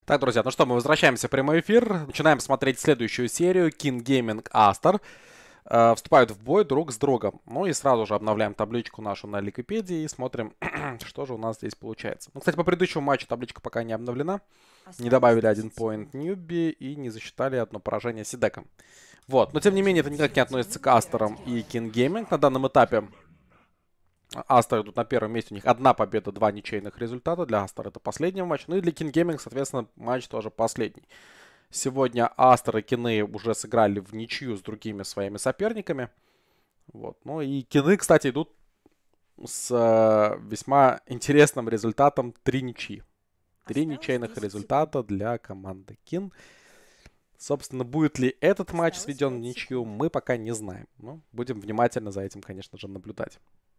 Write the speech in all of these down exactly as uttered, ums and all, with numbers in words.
Так, друзья, ну что, мы возвращаемся в прямой эфир. Начинаем смотреть следующую серию. King Gaming Aster э, вступают в бой друг с другом. Ну и сразу же обновляем табличку нашу на Ликвипедии и смотрим, что же у нас здесь получается. Ну, кстати, по предыдущему матчу табличка пока не обновлена. Не добавили один поинт Ньюби и не засчитали одно поражение Сидеком. Вот, но тем не менее это никак не относится к Астерам и King Gaming на данном этапе. Астер идут на первом месте, у них одна победа, два ничейных результата. Для Астер это последний матч. Ну и для King Gaming, соответственно, матч тоже последний. Сегодня Астер и Кины уже сыграли в ничью с другими своими соперниками. Вот. Ну и Кины, кстати, идут с э, весьма интересным результатом три ничьи. Три ничейных результата для команды Кин. Собственно, будет ли этот матч сведен в ничью, мы пока не знаем. Но будем внимательно за этим, конечно же, наблюдать.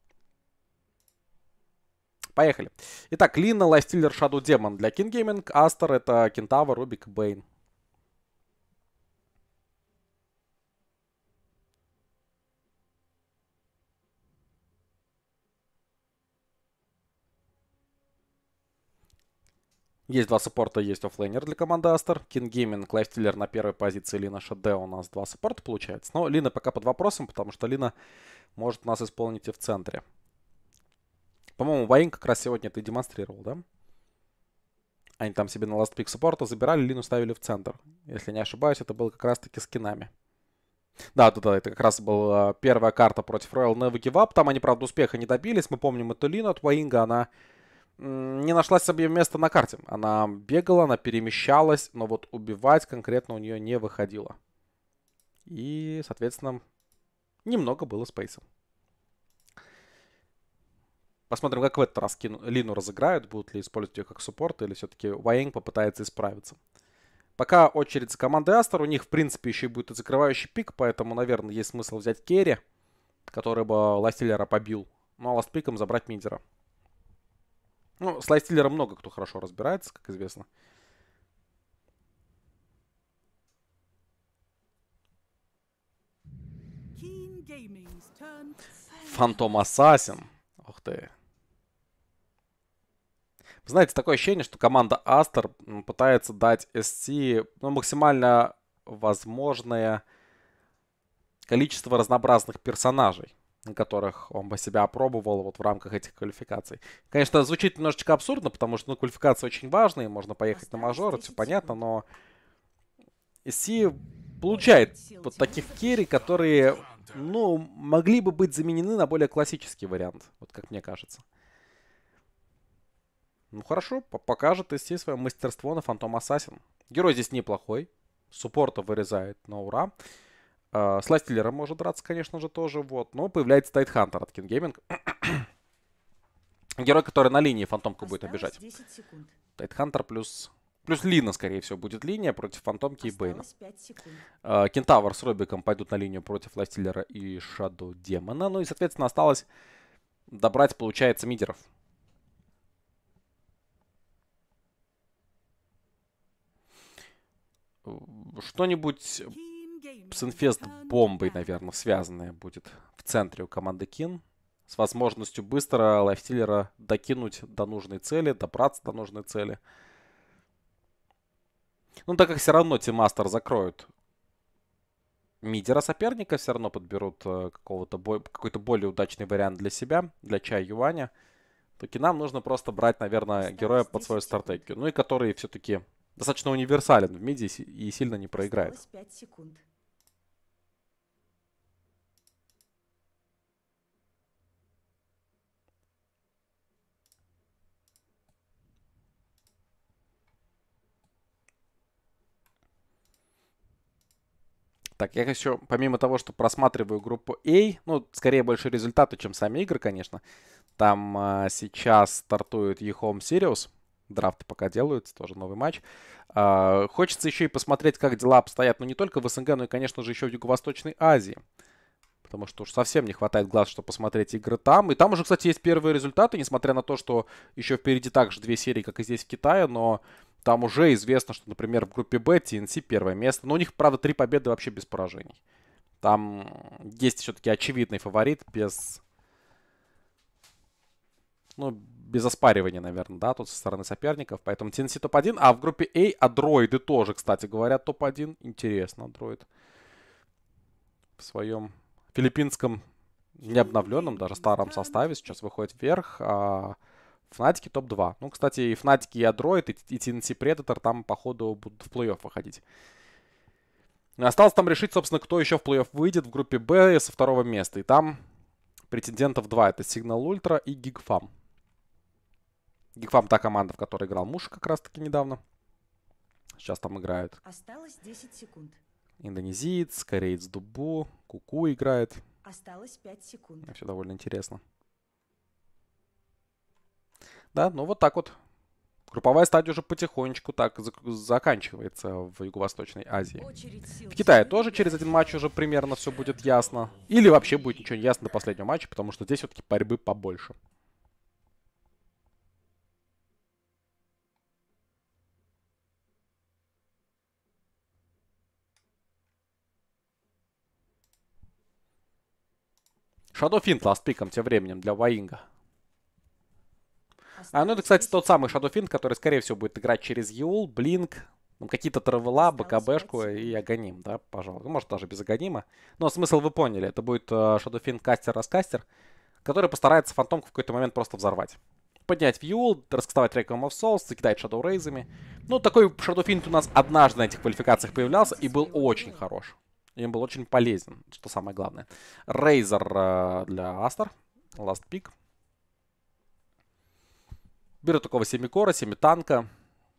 Поехали. Итак, Лина, Лайфстиллер, Shadow Demon для King Gaming. Астер это Кентава, Рубик, Бейн. Есть два саппорта, есть оффлейнер для команды Астер. King Gaming, Лайфстиллер на первой позиции, Лина, Shadow. У нас два саппорта получается. Но Лина пока под вопросом, потому что Лина может нас исполнить и в центре. По-моему, Ваин как раз сегодня это и демонстрировал, да? Они там себе на last pick саппорта забирали, Лину ставили в центр. Если не ошибаюсь, это было как раз-таки с кинами. Да, да, да, это как раз была первая карта против Royal Never Give Up. Там они, правда, успеха не добились. Мы помним эту Лину от Ваинга. Она не нашла себе места на карте. Она бегала, она перемещалась, но вот убивать конкретно у нее не выходило. И, соответственно, немного было спейса. Посмотрим, как в этот раз Лину разыграют. Будут ли использовать ее как суппорт, или все-таки Ваинг попытается исправиться. Пока очередь за командой Астер. У них, в принципе, еще и будет и закрывающий пик, поэтому, наверное, есть смысл взять Керри, который бы Лайфстиллера побил. Ну, а ластпиком забрать мидера. Ну, с Лайфстиллером много кто хорошо разбирается, как известно. Фантом Ассасин. Ух ты. Вы знаете, такое ощущение, что команда Астер пытается дать эс си ну, максимально возможное количество разнообразных персонажей, на которых он бы себя опробовал вот в рамках этих квалификаций. Конечно, звучит немножечко абсурдно, потому что ну, квалификации очень важные, можно поехать на мажор, это все понятно, но эс си получает вот таких керри, которые ну, могли бы быть заменены на более классический вариант, вот как мне кажется. Ну хорошо, покажет эс си свое мастерство на Фантом Ассасин. Герой здесь неплохой. Суппорта вырезает на ура. Uh, с Лайфстиллером может драться, конечно же, тоже. Вот. Но появляется Тайтхантер от King Gaming. Герой, который на линии фантомку будет обижать. Тайтхантер плюс... Плюс Лина, скорее всего, будет линия против фантомки и Бейна. Uh, Кентавр с Робиком пойдут на линию против Лайфстиллера и Shadow Демона. Ну и, соответственно, осталось добрать, получается, мидеров. Что-нибудь с инфест бомбой, наверное, связанное будет в центре у команды Кин. С возможностью быстро Лайфстиллера докинуть до нужной цели, добраться до нужной цели. Ну, так как все равно Тимастер закроют мидера соперника, все равно подберут какого-то бо- какой-то более удачный вариант для себя, для Чай Юаня, то Кинам нужно просто брать, наверное, героя под свою стратегию. Ну и который все-таки достаточно универсален в миде и сильно не проиграет. Так, я еще, помимо того, что просматриваю группу A, ну, скорее больше результаты, чем сами игры, конечно. Там а, сейчас стартует E-Home Series. Драфты пока делаются, тоже новый матч. А, хочется еще и посмотреть, как дела обстоят, ну, не только в СНГ, но и, конечно же, еще в Юго-Восточной Азии. Потому что уж совсем не хватает глаз, чтобы посмотреть игры там. И там уже, кстати, есть первые результаты, несмотря на то, что еще впереди также две серии, как и здесь в Китае, но там уже известно, что, например, в группе Б ти эн си первое место. Но у них, правда, три победы вообще без поражений. Там есть все-таки очевидный фаворит без... Ну, без оспаривания, наверное, да, тут со стороны соперников. Поэтому ти эн си топ один. А в группе А андроиды тоже, кстати говоря, топ один. Интересно, андроид в своем филиппинском необновленном, даже старом составе сейчас выходит вверх. А Фнатики топ два. Ну, кстати, и Фнатики, и Андроид, и ти эн си Predator там, походу, будут в плей-офф выходить. Осталось там решить, собственно, кто еще в плей-офф выйдет в группе Б со второго места. И там претендентов два. Это Signal Ultra и Gigfam. Gigfam та команда, в которой играл Муш как раз-таки недавно. Сейчас там играют. Осталось десять секунд. Индонезиец, кореец Дубу, Куку играет. Осталось пять секунд. Все довольно интересно. Да, ну вот так вот. Групповая стадия уже потихонечку так заканчивается в Юго-Восточной Азии. В Китае тоже через один матч уже примерно все будет ясно. Или вообще будет ничего не ясно до последнего матча, потому что здесь все-таки борьбы побольше. Shadow Fiend ластпиком тем временем для Ваинга. А, ну это, кстати, тот самый Shadow Fiend, который, скорее всего, будет играть через Юл, Блинк, ну, какие-то Травела, БКБшку и Аганим, да, пожалуй. Ну, может, даже без Аганима. Но смысл вы поняли. Это будет uh, Shadow Fiend кастер-раскастер, который постарается фантомку в какой-то момент просто взорвать. Поднять в Юл, раскастовать Requiem of Souls, закидать Shadow Рейзами. Ну, такой Shadow Fiend у нас однажды на этих квалификациях появлялся и был очень хорош. Им был очень полезен, что самое главное. Рейзер uh, для Астер, Last Pick. Беру такого семикора, семитанка.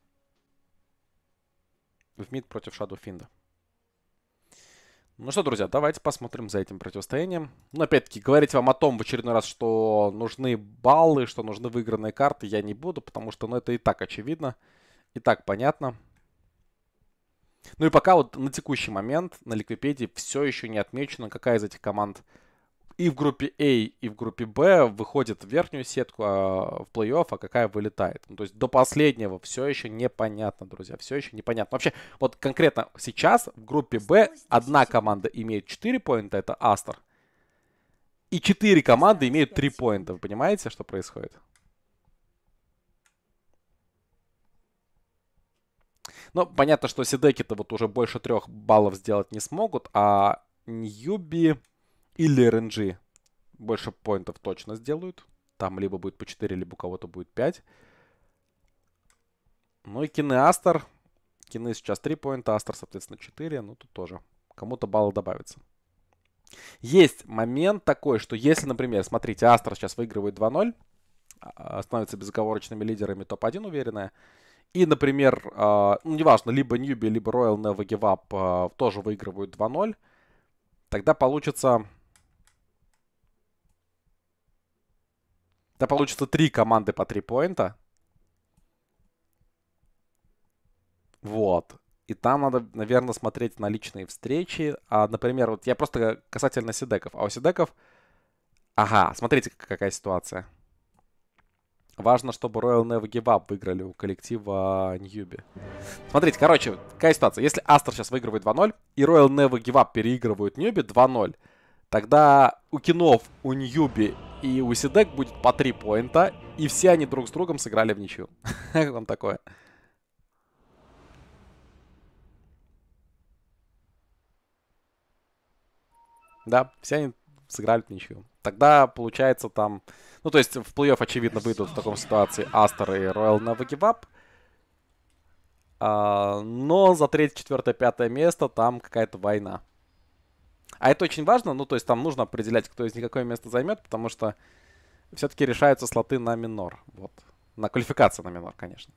В мид против Shadow Fiend. Ну что, друзья, давайте посмотрим за этим противостоянием. Но опять-таки, говорить вам о том в очередной раз, что нужны баллы, что нужны выигранные карты, я не буду, потому что, ну, это и так очевидно, и так понятно. Ну и пока вот на текущий момент на Ликвипедии все еще не отмечено, какая из этих команд и в группе А, и в группе Б выходит в верхнюю сетку, а в плей-офф, а какая вылетает. Ну, то есть до последнего все еще непонятно, друзья. Все еще непонятно. Вообще, вот конкретно сейчас в группе Б одна команда имеет четыре поинта, это Астер. И четыре команды имеют три поинта. Вы понимаете, что происходит? Ну, понятно, что Сидеки-то вот уже больше трех баллов сделать не смогут, а Ньюби или эр эн джи больше поинтов точно сделают. Там либо будет по четыре, либо у кого-то будет пять. Ну и Кины Астер. Кины сейчас три поинта, Астер, соответственно, четыре. Ну, тут тоже кому-то баллы добавится. Есть момент такой, что если, например, смотрите, Астер сейчас выигрывает два ноль, становится безоговорочными лидерами топ один уверенная. И, например, ну, неважно, либо Ньюби, либо Royal Never Give Up тоже выигрывают два ноль. Тогда получится... Тогда получится три команды по три поинта. Вот. И там надо, наверное, смотреть на личные встречи. А, например, вот я просто касательно Сидеков. А у Сидеков... Ага, смотрите, какая ситуация. Важно, чтобы Royal Never Give Up выиграли у коллектива Ньюби. Смотрите, короче, какая ситуация. Если Астер сейчас выигрывает два ноль, и Royal Never Give Up переигрывают Ньюби два ноль, тогда у Кинов, у Ньюби и у Сидек будет по три поинта, и все они друг с другом сыграли в ничью. Как вам такое? Да, все они сыграли в ничью. Тогда получается там... Ну, то есть в плей-офф, очевидно, выйдут в таком ситуации Астер и Royal Never Give Up. А, но за третье, четвертое, пятое место там какая-то война. А это очень важно, ну, то есть там нужно определять, кто из них какое место займет, потому что все-таки решаются слоты на минор. Вот. На квалификацию на минор, конечно.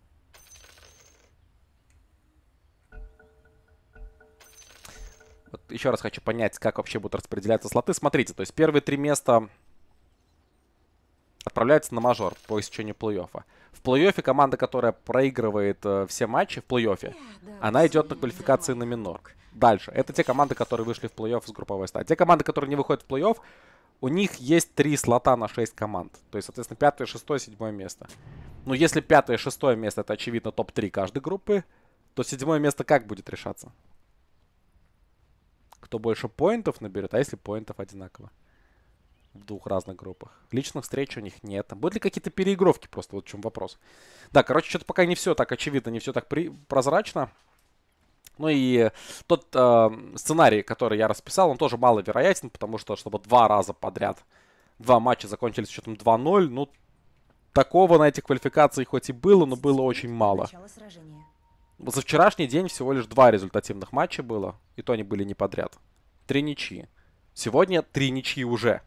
Вот еще раз хочу понять, как вообще будут распределяться слоты. Смотрите, то есть первые три места отправляются на мажор по истечению плей-оффа. В плей-оффе команда, которая проигрывает э, все матчи в плей-оффе, она идет на квалификации на минор. Дальше. Это те команды, которые вышли в плей-офф с групповой стадии. Те команды, которые не выходят в плей-офф, у них есть три слота на шесть команд. То есть, соответственно, пятое, шестое, седьмое место. Но если пятое и шестое место, это, очевидно, топ три каждой группы, то седьмое место как будет решаться? Кто больше поинтов наберет, а если поинтов одинаково? в двух разных группах. Личных встреч у них нет. Будут ли какие-то переигровки просто? Вот в чем вопрос. Да, короче, что-то пока не все так очевидно, не все так при... прозрачно. Ну и тот э, сценарий, который я расписал, он тоже маловероятен, потому что, чтобы два раза подряд два матча закончились счетом два ноль, ну, такого на этих квалификациях хоть и было, но было очень мало. За вчерашний день всего лишь два результативных матча было, и то они были не подряд. Три ничьи. Сегодня три ничьи уже.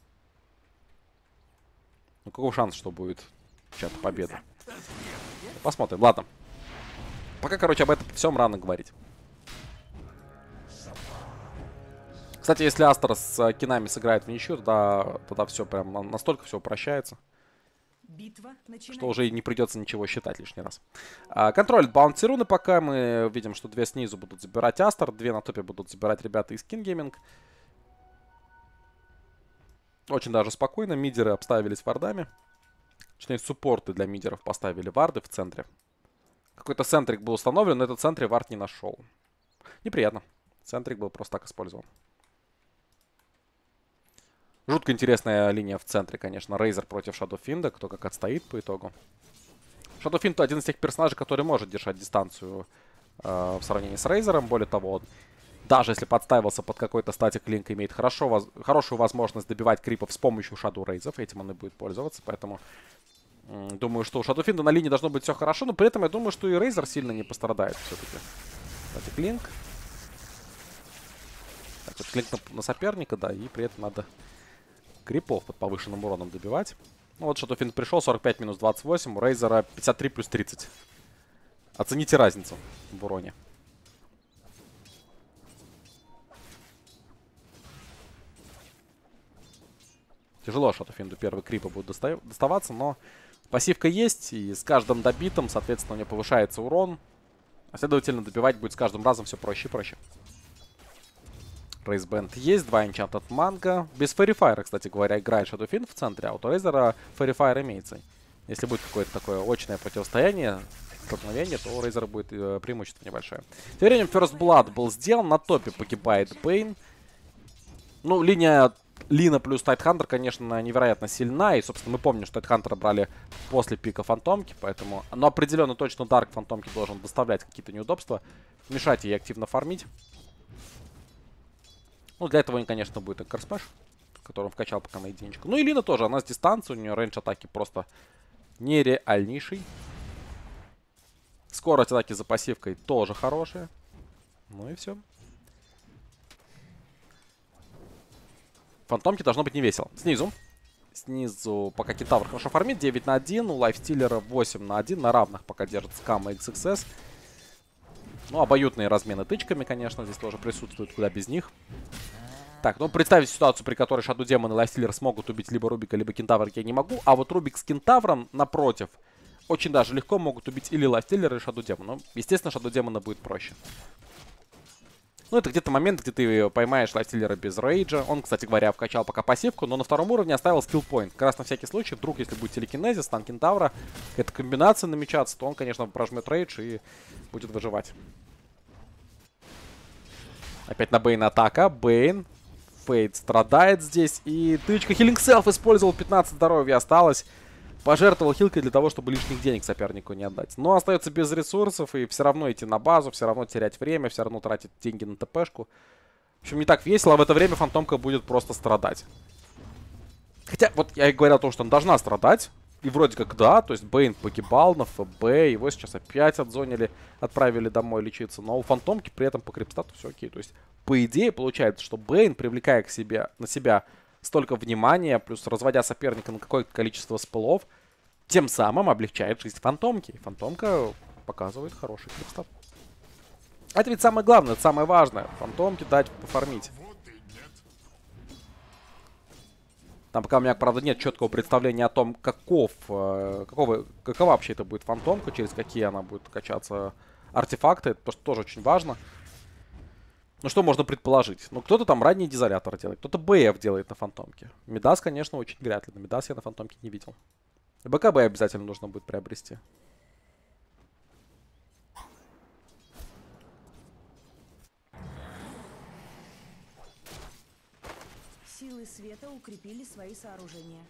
Ну, какой шанс, что будет чья-то победа? Посмотрим. Ладно. Пока, короче, об этом всем рано говорить. Кстати, если Астер с Кинами сыграет в ничью, тогда, тогда все прям настолько все упрощается. Битва что уже и не придется ничего считать лишний раз. А, контролит баунти руны пока. Мы видим, что две снизу будут забирать Астер, две на топе будут забирать ребята из King Gaming. Очень даже спокойно. Мидеры обставились вардами. Точнее, суппорты для мидеров поставили варды в центре. Какой-то центрик был установлен, но этот центре вард не нашел. Неприятно. Центрик был просто так использован. Жутко интересная линия в центре, конечно. Рейзер против Shadowfiend. Кто как отстоит по итогу. Shadowfiend один из тех персонажей, который может держать дистанцию э, в сравнении с Рейзером. Более того, он, даже если подставился под какой-то статик линк, имеет хорошо, воз, хорошую возможность добивать крипов с помощью Shadow Рейзов. Этим он и будет пользоваться. Поэтому э, думаю, что у Shadowfiend на линии должно быть все хорошо. Но при этом я думаю, что и Рейзер сильно не пострадает все-таки. Статик линк. Так, вот линк на, на соперника, да, и при этом надо крипов под повышенным уроном добивать. Ну вот Shadowfiend пришел, сорок пять минус двадцать восемь, у Рейзера пятьдесят три плюс тридцать. Оцените разницу в уроне. Тяжело Shadowfiend первые крипы будут доста доставаться, но пассивка есть, и с каждым добитым, соответственно, у него повышается урон. А следовательно, добивать будет с каждым разом все проще и проще. Рейсбенд есть, два Enchanted Manga. Без Fairy Fire, кстати говоря, играет Shadowfiend в центре, а у Рейзера Fairy Fire имеется. Если будет какое-то такое очное противостояние, столкновение, то у Рейзера будет э, преимущество небольшое. Тем временем First Blood был сделан, на топе погибает Бейн. Ну, линия Лина плюс Тайтхантер, конечно, невероятно сильна. И, собственно, мы помним, что Тайтхантера брали после пика Фантомки, поэтому... Но определенно точно Дарк Фантомки должен доставлять какие-то неудобства, мешать ей активно фармить. Ну, для этого, конечно, будет Эккер Смэш, который он вкачал пока на единичку. Ну и Лина тоже, она с дистанции, у нее рейндж атаки просто нереальнейший. Скорость атаки за пассивкой тоже хорошая. Ну и все. Фантомке должно быть не весело. Снизу. Снизу пока Кентавр хорошо фармит. девять на один. У Лайфстиллера восемь на один. На равных пока держит Скам и икс икс эс. Ну, обоюдные размены тычками, конечно, здесь тоже присутствуют. Куда без них. Так, ну представить ситуацию, при которой Shadow Demon и Лайфстиллер смогут убить либо Рубика, либо Кентавр, я не могу. А вот Рубик с Кентавром, напротив, очень даже легко могут убить или Лайфстиллера, или Shadow Demon. Ну, естественно, Shadow Demon будет проще. Ну, это где-то момент, где ты поймаешь Лайфстиллера без рейджа. Он, кстати говоря, вкачал пока пассивку, но на втором уровне оставил скиллпоинт. Как раз на всякий случай, вдруг, если будет телекинезис, стан Кентавра, какая-то комбинация намечаться, то он, конечно, прожмет рейдж и будет выживать. Опять на Бейн атака. Бейн. Фейд страдает здесь. И тычка Healing Self использовал. пятнадцать здоровья осталось. Пожертвовал хилкой для того, чтобы лишних денег сопернику не отдать. Но остается без ресурсов. И все равно идти на базу. Все равно терять время. Все равно тратить деньги на ТПшку. В общем, не так весело. А в это время Фантомка будет просто страдать. Хотя, вот я и говорил о том, что она должна страдать. И вроде как да. То есть Бейн погибал на ФБ. Его сейчас опять отзонили. Отправили домой лечиться. Но у Фантомки при этом по крипстату все окей. То есть, по идее, получается, что Бейн, привлекая к себе, на себя столько внимания, плюс разводя соперника на какое-то количество спылов, тем самым облегчает жизнь Фантомки. И Фантомка показывает хороший крипстат. А это ведь самое главное, это самое важное. Фантомке дать пофармить. Там пока у меня, правда, нет четкого представления о том, каков, э, какого, какова вообще это будет Фантомка, через какие она будет качаться артефакты. Это тоже очень важно. Ну, что можно предположить? Ну, кто-то там ранний дизолятор делает, кто-то БФ делает на Фантомке. Мидас, конечно, очень вряд ли. Но Мидас я на Фантомке не видел. БКБ обязательно нужно будет приобрести. Силы света укрепили свои сооружения.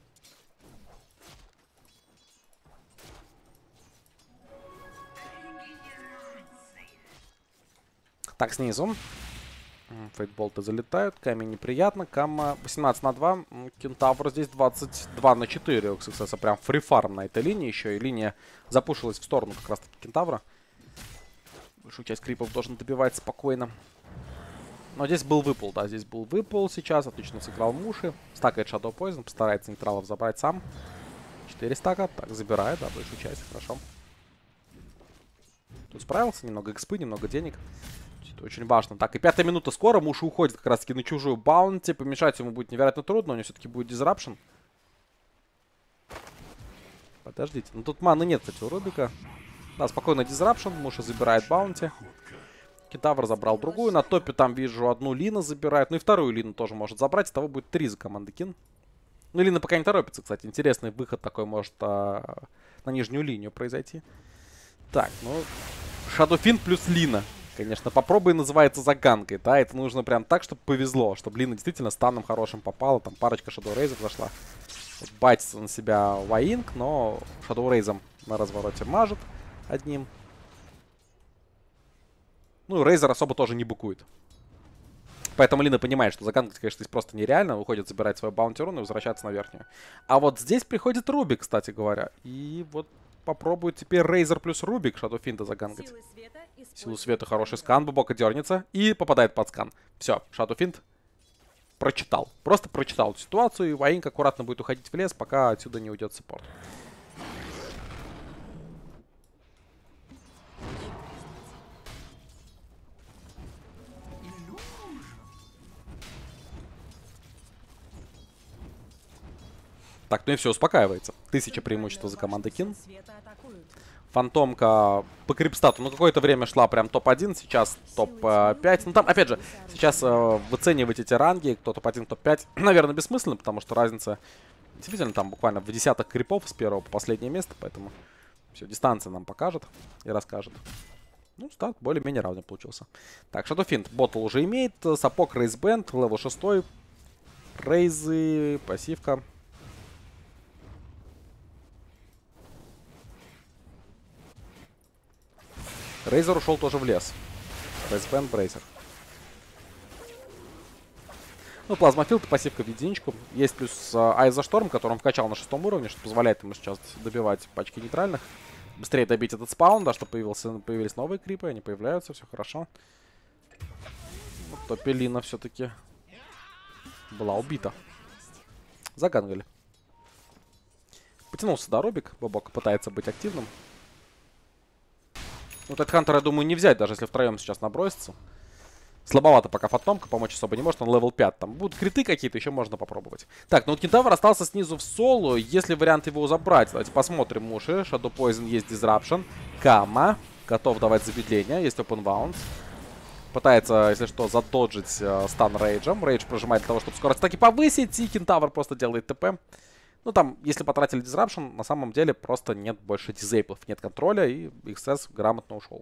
Так, снизу. Фейтболты залетают. Камень неприятно. Камма восемнадцать на два. Кентавр здесь двадцать два на четыре. У Xxs прям фрифарм на этой линии еще. И линия запушилась в сторону как раз таки Кентавра. Большую часть крипов должен добивать спокойно. Но здесь был выпал, да. Здесь был выпал сейчас. Отлично сыграл Муши. Стакает Shadow Poison. Постарается нейтралов забрать сам. четыре стака. Так, забирает, да, большую часть. Хорошо. Тут справился. Немного экспы, немного денег. Это очень важно. Так, и пятая минута скоро. Муши уходит как раз таки на чужую баунти. Помешать ему будет невероятно трудно. У него все-таки будет дизрапшн. Подождите. Ну тут маны нет, кстати, у Рубика. Да, спокойно дизрапшн. Муши забирает баунти. Кентавр забрал другую. На топе там вижу одну Лина забирает. Ну и вторую Лину тоже может забрать. Того будет три за команды Кин. Ну Лина пока не торопится, кстати. Интересный выход такой может а, на нижнюю линию произойти. Так, ну... Shadowfiend плюс Лина. Конечно, попробуй называется заганкой, да, это нужно прям так, чтобы повезло, чтобы Лина действительно станом хорошим попала, там парочка Shadow Raze'ов зашла. Вот байтится на себя Ваинг, но Shadow Raze'ом на развороте мажет одним. Ну и Рейзер особо тоже не букует. Поэтому Лина понимает, что заганкать, конечно, здесь просто нереально, уходит забирать свою баунти-рун и возвращаться на верхнюю. А вот здесь приходит Рубик, кстати говоря, и вот... Попробует теперь Рейзер плюс Рубик Shadowfiend заганкать. Силу света хороший скан. Бубока дернется и попадает под скан. Все, Shadowfiend прочитал. Просто прочитал эту ситуацию. И Ваинг аккуратно будет уходить в лес, пока отсюда не уйдет саппорт. Так, ну и все, успокаивается. Тысяча преимущества за командой Кин. Фантомка по крипстату, ну, какое-то время шла прям топ один, сейчас топ пять. Ну, там, опять же, сейчас э, выценивать эти ранги, кто топ один, топ пять, наверное, бессмысленно, потому что разница действительно там буквально в десяток крипов с первого по последнее место, поэтому все, дистанция нам покажет и расскажет. Ну, старт более-менее равный получился. Так, Shadowfiend ботл уже имеет, сапог Рейзбенд, левел шесть, Рейзы, пассивка. Рейзер ушел тоже в лес. Рейзбенд, Брейзер. Ну, Плазмофилд, пассивка в единичку. Есть плюс э, Айза Шторм, который он вкачал на шестом уровне, что позволяет ему сейчас добивать пачки нейтральных. Быстрее добить этот спаун, да, чтобы появился, появились новые крипы, они появляются, все хорошо. Вот топе Лина все-таки была убита. Загангали. Потянулся до Рубик, Бобок пытается быть активным. Ну, этот Хантер, я думаю, не взять, даже если втроем сейчас набросится. Слабовато пока Фантомка, помочь особо не может, он левел пять. Там будут криты какие-то, еще можно попробовать. Так, ну вот Кентавр остался снизу в соло. Есть ли вариант его забрать? Давайте посмотрим. Муши, Shadow Poison, есть Disruption. Кама, готов давать замедление, есть Open Bounce. Пытается, если что, задоджить э, стан Рейджем. Рейдж прожимает для того, чтобы скорость таки повысить, и Кентавр просто делает ТП. Ну, там, если потратили Disruption, на самом деле просто нет больше дизейплов, нет контроля, и икс эс грамотно ушел.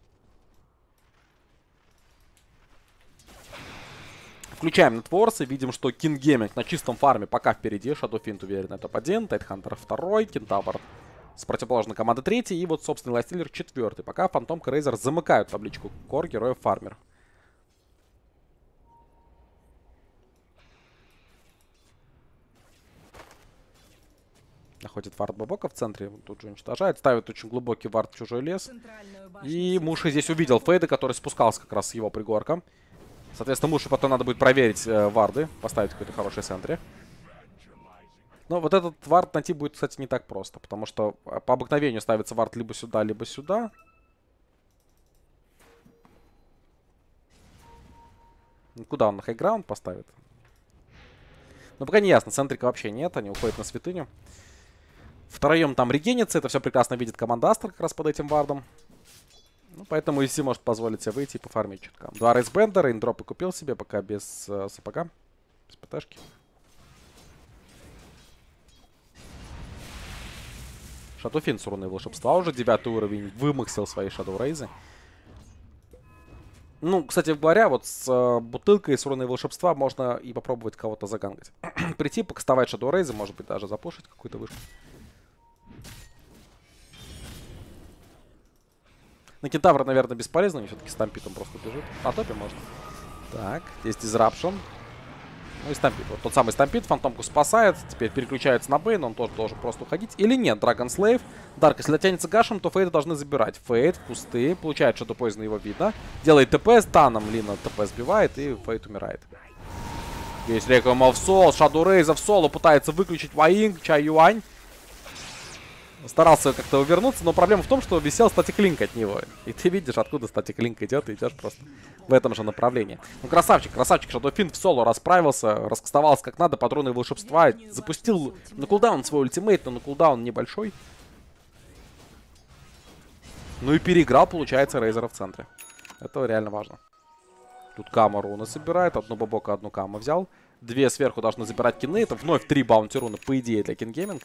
Включаем нетворсы, видим, что King Gaming на чистом фарме пока впереди. Shadowfiend уверенно топ один, Тайтхантер второй, Кентавр с противоположной команды третий, и вот, собственно, Лайстиллер четвертый. Пока Фантомка, Рейзер замыкают табличку Кор героев фармер. Находит вард Бобока в центре, тут же уничтожает, ставит очень глубокий вард в чужой лес. И Муши здесь увидел Фейда, который спускался как раз с его пригорка. Соответственно, Муши потом надо будет проверить э, варды, поставить какой-то хороший центре. Но вот этот вард найти будет, кстати, не так просто, потому что по обыкновению ставится вард либо сюда, либо сюда. Куда он на хайграунд поставит? Ну, пока не ясно, центрика вообще нет, они уходят на святыню. Втроем там регенится, это все прекрасно видит команда Астер как раз под этим вардом. Ну, поэтому Иси может позволить себе выйти и пофармить чутка. Два рейсбендера, индропы купил себе, пока без э, сапога, без ПТшки. Shadowfiend с руной волшебства уже, девятый уровень, вымаксил свои Shadow Рейзы. Ну, кстати говоря, вот с э, бутылкой с руной волшебства можно и попробовать кого-то загангать. Прийти, покастовать Shadow Raze, может быть, даже запушить какую-то вышку. На кентавра, наверное, бесполезно, мне все-таки стампит, он просто бежит. На топе можно. Так, есть Disruption. Ну и стампит. Вот тот самый стампит, фантомку спасает. Теперь переключается на Бейн, он тоже должен просто уходить. Или нет, Dragon Slave. Дарк, если дотянется гашем, то Фейда должны забирать. Фейд в кусты, получает Shadow Poison, его видно. Делает ТП, станом Лина ТП сбивает, и Фейд умирает. Есть Реквием в соло, Shadow Raze в соло пытается выключить Ваинг, Чай Юань. Старался как-то увернуться, но проблема в том, что висел статик линк от него. И ты видишь, откуда статик линк идет, и идешь просто в этом же направлении. Ну, красавчик, красавчик, Shadow Fiend в соло расправился, раскастовался как надо, патроны волшебства, запустил на кулдаун свой ультимейт, но на кулдаун небольшой. Ну и переиграл, получается, Рейзера в центре. Это реально важно. Тут Кама руны собирает, одну бабока, одну Кама взял. Две сверху должны забирать кины, это вновь три баунти руны, по идее, для King Gaming.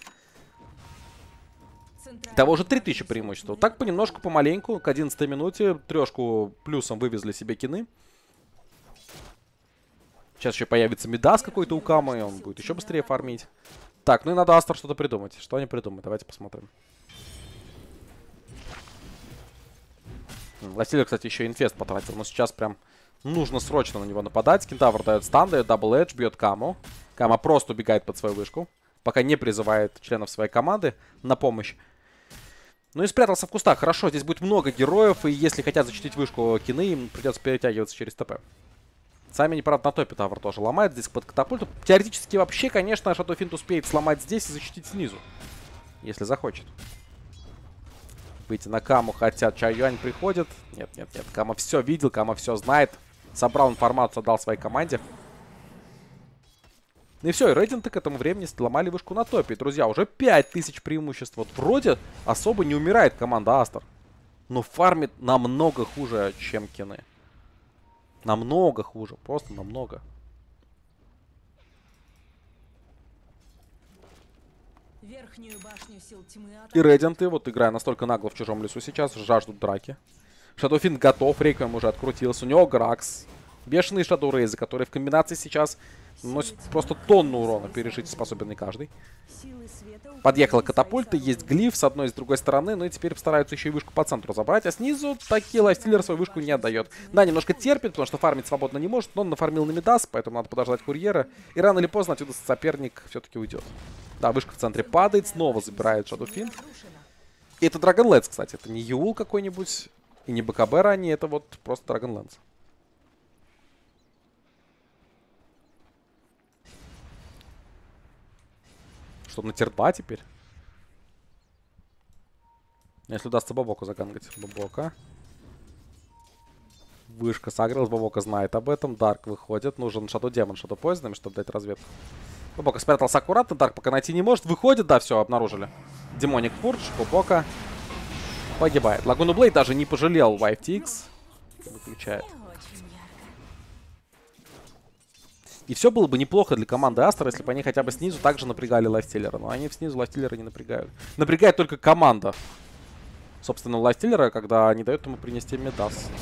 Того уже три тысячи преимущества. Так понемножку, помаленьку, к одиннадцатой минуте трешку плюсом вывезли себе кины. Сейчас еще появится Мидас какой-то у Камы, и он будет еще быстрее фармить. Так, ну и надо Астер что-то придумать. Что они придумают? Давайте посмотрим. Ластилер, кстати, еще инфест потратил, но сейчас прям нужно срочно на него нападать. Кентавр дает стан, дает дабл эдж, бьет Каму. Кама просто убегает под свою вышку, пока не призывает членов своей команды на помощь. Ну и спрятался в кустах. Хорошо, здесь будет много героев, и если хотят защитить вышку кины, им придется перетягиваться через ТП. Сами они, правда, на топе Тавр тоже ломает. Здесь под катапульту. Теоретически вообще, конечно, Shadow Fiend успеет сломать здесь и защитить снизу. Если захочет. Выйти на Каму хотят. Чай Юань приходит. Нет, нет, нет. Кама все видел, Кама все знает. Собрал информацию, дал своей команде. Ну и все, и Рейденты к этому времени сломали вышку на топе. И, друзья, уже пять тысяч преимуществ. Вот вроде особо не умирает команда Астер. Но фармит намного хуже, чем кины. Намного хуже. Просто намного. Верхнюю башню сил тьмы И Рейденты, вот играя настолько нагло в чужом лесу сейчас, жаждут драки. Shadow Fiend готов, Рейквием уже открутился. У него Гракс. Бешеные Shadow Raze, которые в комбинации сейчас наносят просто тонну урона. Пережить способен не каждый. Подъехала катапульта, есть глиф с одной и с другой стороны. Ну и теперь постараются еще и вышку по центру забрать. А снизу таки Лайфстиллер свою вышку не отдает. Да, немножко терпит, потому что фармить свободно не может. Но он нафармил на Мидас, поэтому надо подождать курьера. И рано или поздно отсюда соперник все-таки уйдет. Да, вышка в центре падает, снова забирает Shadow Fiend. И это Dragonlance, кстати. Это не Юл какой-нибудь и не БКБ ранее, это вот просто Dragonlance. Что, на тир два теперь? Если удастся Бабоку загангать. Бабока. Вышка сагрилась, Бабока знает об этом. Дарк выходит. Нужен Shadow Demon, Shadow Poison, чтобы дать разведку. Бабока спрятался аккуратно. Дарк пока найти не может. Выходит, да, все, обнаружили. Демоник Пурдж, Бабока погибает. Лагуну Блейд даже не пожалел Вайф ти экс. Выключает. И все было бы неплохо для команды Астер, если бы они хотя бы снизу также напрягали Лайфстиллера. Но они снизу Лайфстиллера не напрягают. Напрягает только команда. Собственно, Лайфстиллера, когда не дают ему принести Мидас.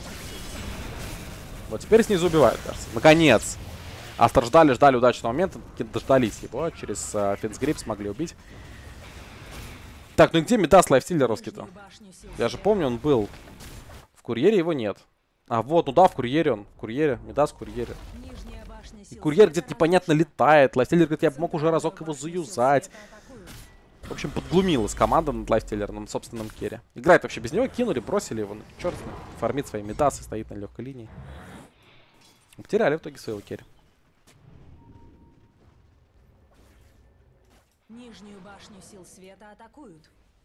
Вот теперь снизу убивают, кажется. Наконец! Астер ждали, ждали удачного момента. Дождались его. Через uh, Финсгрип смогли убить. Так, ну и где Мидас Лайфстиллеровский-то? Я же помню, он был. В курьере его нет. А, вот, ну да, в курьере он. В курьере. Мидас в курьере. И курьер где-то непонятно летает. Лайфстиллер говорит, я бы мог уже разок его заюзать. В общем, подглумилась команда над Лайфстиллером, на собственном керри. Играет вообще без него, кинули, бросили его. Черт, фармит свои Мидасы, стоит на легкой линии. Потеряли в итоге своего керри. Нижнюю башню сил света атакуют.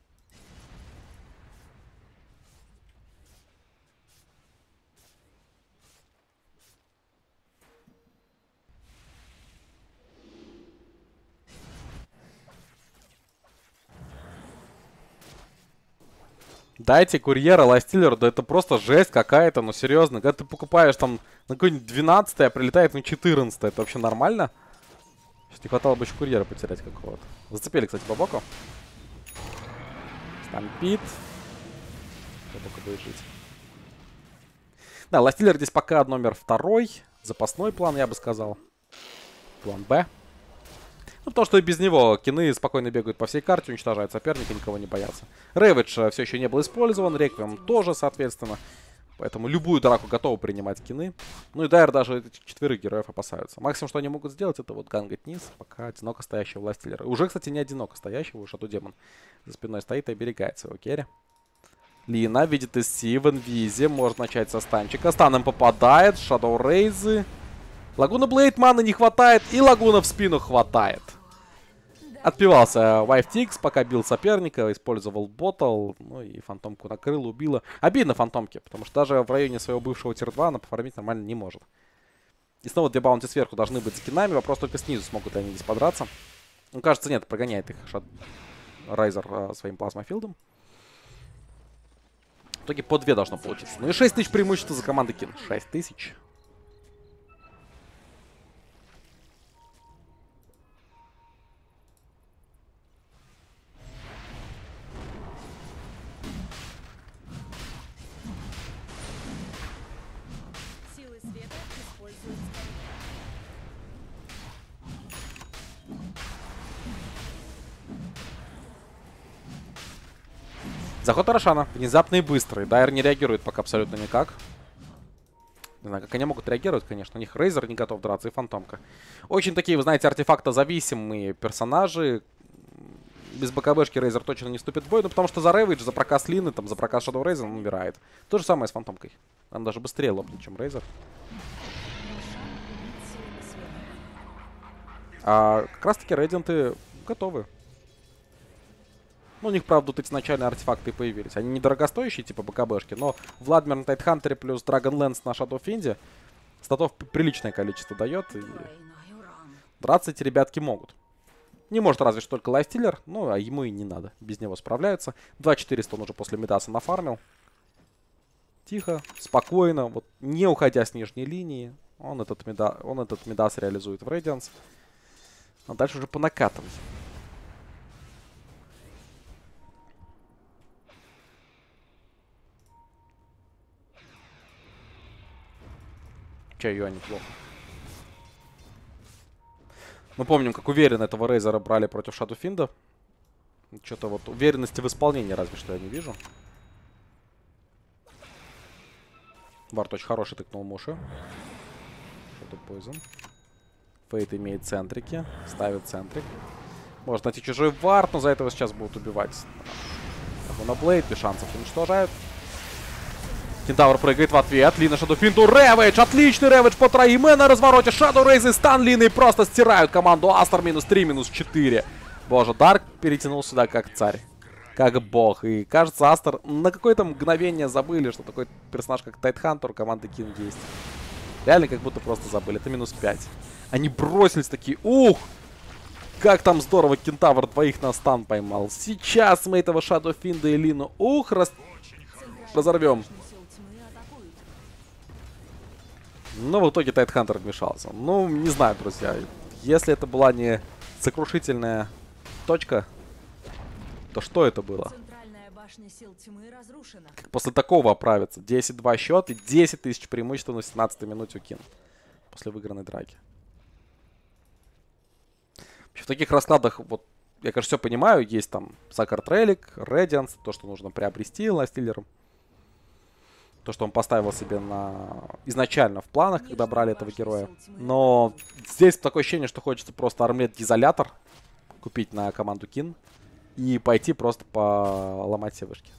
Дайте курьера Лайфстиллеру, да это просто жесть какая-то, ну серьезно. Когда ты покупаешь там на какой-нибудь двенадцатый, а прилетает на четырнадцатый, это вообще нормально? Сейчас не хватало бы еще курьера потерять какого-то. Зацепили, кстати, Бабоку. Стампит. Бабока будет жить. Да, Ластиллер здесь пока номер второй. Запасной план, я бы сказал. План Б. Ну, потому что и без него кины спокойно бегают по всей карте, уничтожают соперника, никого не боятся. Рэвидж все еще не был использован, Реквием тоже, соответственно. Поэтому любую драку готовы принимать кины. Ну и Дайр даже этих четверых героев опасаются. Максимум, что они могут сделать, это вот гангать низ, пока одиноко стоящего Властиллера. Уже, кстати, не одиноко стоящего, уже Shadow Demon за спиной стоит и оберегает своего керри. Лина видит эс си в инвизе, может начать со станчика. Станом попадает, Shadow Рейзы. Лагуна Блейд маны не хватает, и Лагуна в спину хватает. Отпивался Вайфтикс, пока бил соперника, использовал ботл, ну и фантомку накрыл, убила. Обидно фантомке, потому что даже в районе своего бывшего тир два она пофармить нормально не может. И снова две баунти сверху должны быть с кинами, вопрос только снизу, смогут ли они здесь подраться. Ну, кажется, нет, прогоняет их Шад... Райзер а, своим плазмофилдом. В итоге по две должно получиться. Ну и шесть тысяч преимущества за командой Кин. шесть тысяч. Силы света используют Заход Рошана. Внезапный и быстрый. Дайр не реагирует пока абсолютно никак. Не знаю, как они могут реагировать, конечно. У них Рейзер не готов драться и Фантомка. Очень такие, вы знаете, артефактозависимые персонажи. Без БКБшки Рейзер точно не вступит в бой. Ну, потому что за Рэвидж, за проказ Лины, там, за проказ Shadow Рейзер он умирает. То же самое с Фантомкой. Она даже быстрее лопнет, чем Рейзер. А как раз таки Рейдианты готовы. Ну, у них, правда, тут изначально артефакты и появились. Они недорогостоящие, типа БКБшки, но Владмир на Тайтхантере плюс Dragonlance на Shadow Fiend статов приличное количество дает. И драться эти ребятки могут. Не может разве что только Лайфстиллер, ну, а ему и не надо. Без него справляются. два четыреста он уже после Мидаса нафармил. Тихо, спокойно, вот не уходя с нижней линии. Он этот, Мида... он этот Мидас реализует в Radiance. А дальше уже по накатам. Че, Юань, неплохо. Мы помним, как уверенно этого Рейзера брали против Shadow Fiend. Что-то вот уверенности в исполнении разве что я не вижу. Вард очень хороший тыкнул Муши. Shadow Poison. Фейт имеет центрики. Ставит центрик. Может найти чужой вард, но за этого сейчас будут убивать. На Блейд без шансов уничтожают. Кентавр прыгает в ответ. Лина Shadow Fiend. Рэвидж. Отличный Рэвидж по троим. И на развороте Shadow Рейз и Стан Лины просто стирают команду Астер. Минус три, минус четыре. Боже, Дарк перетянул сюда как царь. Как бог. И кажется, Астер на какое-то мгновение забыли, что такой персонаж, как Тайтхантер, у команды Кинг есть. Реально как будто просто забыли. Это минус пять. Они бросились такие. Ух! Как там здорово Кентавр двоих на стан поймал. Сейчас мы этого Shadow Fiend и Лину. Ух, раз... разорвем. Но в итоге Тайтхантер вмешался. Ну, не знаю, друзья. Если это была не сокрушительная точка, то что это было? Центральная башня сил тьмы разрушена. Как после такого оправиться? десять два счет и десять тысяч преимущества на семнадцатой минуте у Кин. После выигранной драки. В таких раскладах, вот, я, конечно, все понимаю. Есть там Сакар Трелик, Radiance, то, что нужно приобрести Ластиллером. То, что он поставил себе на изначально в планах, когда брали этого героя. Но здесь такое ощущение, что хочется просто армлет-изолятор купить на команду Кин и пойти просто поломать все вышки.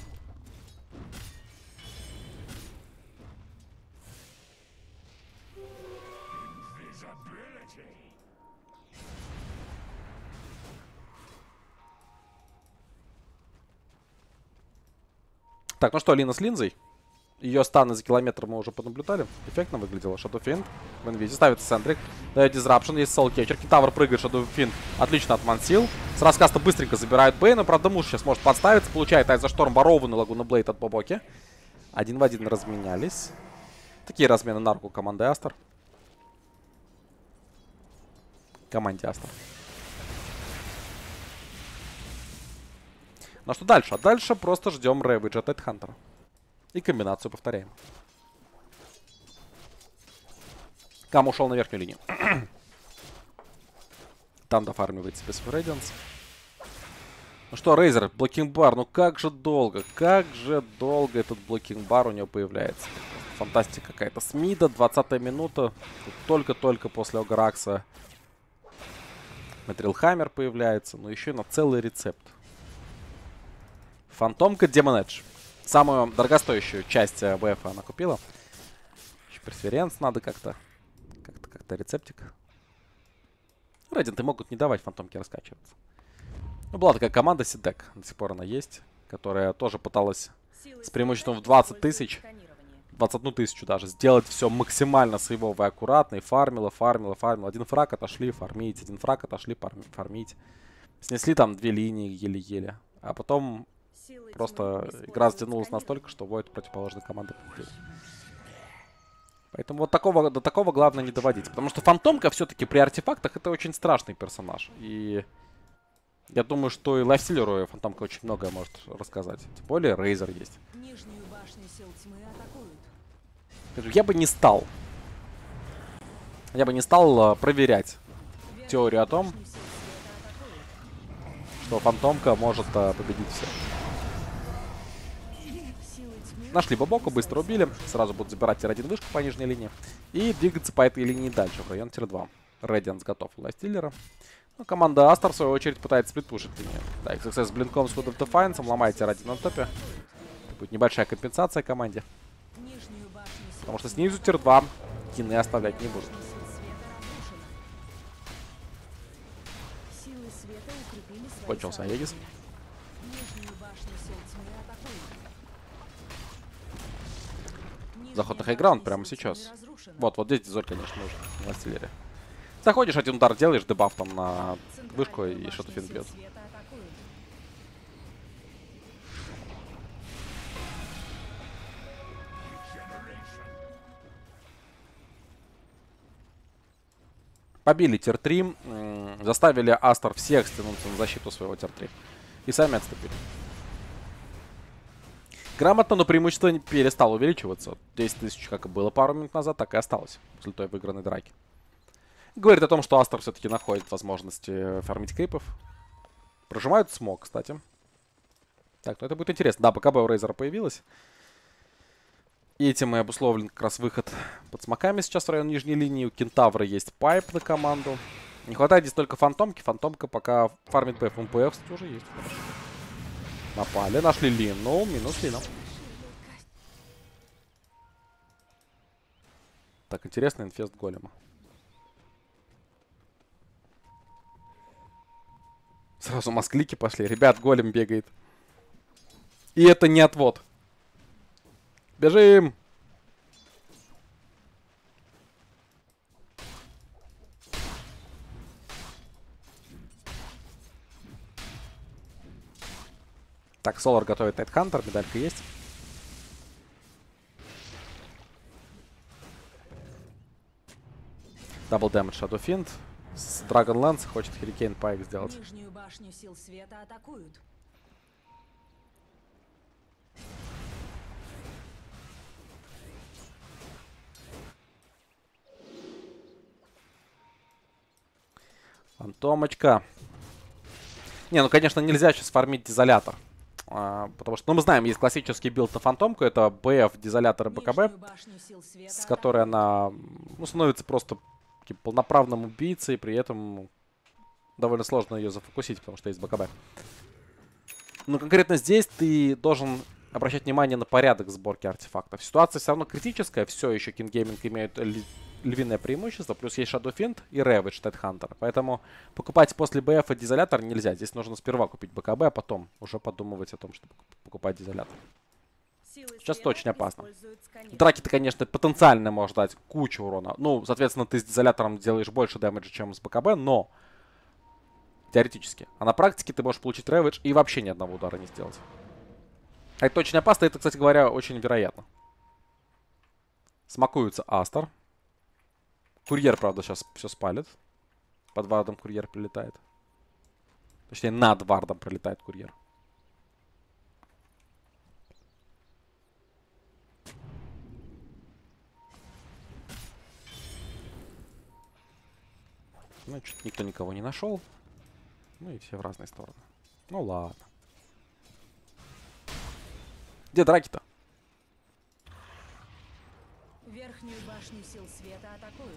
Так, ну что, Лина с линзой. Ее станы за километр мы уже понаблюдали. Эффектно выглядело. Shadow Fiend в инвизе. Ставится центрик. Дает дизрапшн. Есть Soul Catcher. Кентавр прыгает. Shadow Fiend отлично отмансил. С раскаста быстренько забирает Бэйна. Правда, муж сейчас может подставиться. Получает Айзашторм ворованный Лагуна Блейд от Бобоки. Один в один разменялись. Такие размены на руку команды Астер. Команде Астер. Ну а что дальше? А дальше просто ждем Рэвиджа Тайтхантера. И комбинацию повторяем. Кам ушел на верхнюю линию. Там дофармивает себе свой Radiance. Ну что, Рейзер, блокинг-бар, ну как же долго, как же долго этот блокинг-бар у него появляется. Фантастика какая-то. С мида, двадцатая минута. Только-только после Огракса Матрилхаммер появляется. Но еще и на целый рецепт. Фантомка Demon Edge. Самую дорогостоящую часть БФ она купила. Еще преференс надо как-то. Как-то, как-то рецептик. Рейденты могут не давать фантомке раскачиваться. Ну, была такая команда Сидек, до сих пор она есть, которая тоже пыталась с преимуществом в двадцать тысяч, двадцать одну тысячу даже, сделать все максимально сейвово и аккуратно, и фармила, фармила, фармила. Один фраг отошли, фармить, один фраг отошли, фармить. Снесли там две линии еле-еле, а потом просто игра затянулась настолько, что Void противоположной команды победил. Поэтому вот такого, до такого главное не доводить, потому что Фантомка все-таки при артефактах это очень страшный персонаж, и... Я думаю, что и лайфстиллеру Фантомка очень многое может рассказать. Тем более Рейзер есть. Нижнюю башню сил тьмы атакуют. Я бы не стал. Я бы не стал проверять Верхнюю теорию о том, башню сил света атакуют. что Фантомка может а, победить всех. Силы тьмы Нашли Бобоку, быстро убили. Сразу будут забирать тир один вышку по нижней линии. И двигаться по этой линии дальше, в район тир два. Рейдианс готов у лайфстиллера. Ну, команда Астер, в свою очередь, пытается сплитпушить линию. Так, икс икс эс с блинком, с Hood of Defiance, ломает тир один на топе. Это будет небольшая компенсация команде. Нижнюю башню сил Потому что снизу тир два кины оставлять не будут. сил света разрушена. Силы света укрепили свои Кончился сооружения. Аегис. Нижнюю башню сил тьмы атакуют. Заход на Нижняя хайграунд башня прямо сил тьмы сейчас. разрушена. Вот, вот здесь дизоль, конечно, нужен на артиллерии. Заходишь, один удар делаешь, дебаф там на вышку и что-то фин бьет. Света атакуют. Побили тир три, заставили Астер всех стянуться на защиту своего тир три. И сами отступили. Грамотно, но преимущество перестало увеличиваться. десять тысяч, как и было пару минут назад, так и осталось после той выигранной драки. Говорит о том, что Астер все-таки находит возможности фармить крипов. Прожимают смог, кстати. Так, ну это будет интересно. Да, БКБ у Рейзера появилась. И этим и обусловлен как раз выход под смоками сейчас в район нижней линии. У Кентавра есть пайп на команду. Не хватает здесь только Фантомки. Фантомка пока фармит ПФ. МПФ, кстати, уже есть. Напали, нашли Лину. Минус Лина. Так, интересно, инфест голема. Сразу масклики пошли. Ребят, голем бегает. И это не отвод. Бежим! Так, Солар готовит Тайтхантер. Медалька есть. Дабл дэмэдж Shadow Fiend. С Dragonlance хочет Hurricane Pike сделать. Нижнюю башню сил света атакуют. Фантомочка. Не, ну, конечно, нельзя сейчас фармить дизолятор. А, потому что, ну, мы знаем, есть классический билд на Фантомку. Это БФ, дизолятор и БКБ. Нижнюю башню сил света С которой атакуют. она, ну, становится просто таким полноправным убийцей. При этом довольно сложно ее зафокусить, потому что есть БКБ. Но конкретно здесь ты должен обращать внимание на порядок сборки артефактов. Ситуация все равно критическая. Все еще King Gaming имеют львиное преимущество. Плюс есть Shadow Fiend и Ravage Tidehunter. Поэтому покупать после БФ дизолятор нельзя. Здесь нужно сперва купить БКБ, а потом уже подумывать о том, чтобы покупать дизолятор. Силы Сейчас света очень опасно. используют сканер. Драки ты, конечно, потенциально можешь дать кучу урона. Ну, соответственно, ты с дизолятором делаешь больше дэмэджа, чем с БКБ, но теоретически. А на практике ты можешь получить Ravage и вообще ни одного удара не сделать. А это очень опасно, это, кстати говоря, очень вероятно. Смакуется Астер. Курьер, правда, сейчас все спалит. Под вардом курьер прилетает. Точнее, над вардом прилетает курьер. Ну, что-то никто никого не нашел. Ну и все в разные стороны. Ну ладно. Где драки-то? Верхнюю башню сил света атакуют.